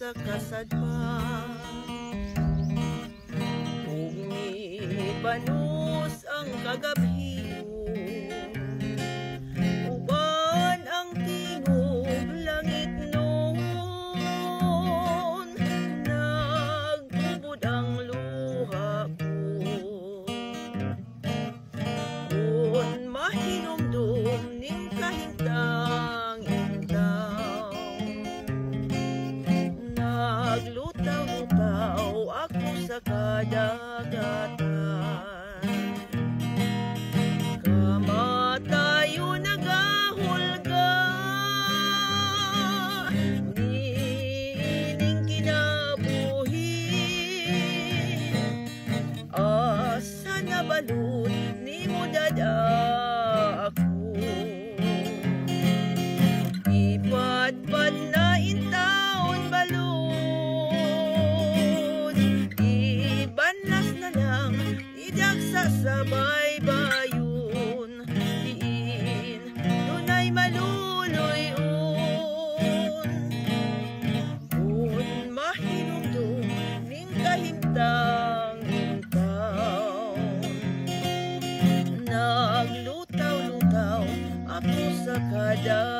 sa kasadpan. Umibanus ang kagabion, uban ang tingog langit noon. Nagtubod ang luha ko, kun mahinumdum ning kahintang intaw. Naglutaw-lutaw ako sa kadagatan, kamatayo nagahulga. Nining kinabuhi, asa na balud ni mo dada ako. Ipadpad na intaon balud, ibanlas na lang idagsa sa baybayon. Diin dunay maluluyon, kun mahinumdum ning kahintang intaw. Naglutaw-lutaw ako sa kada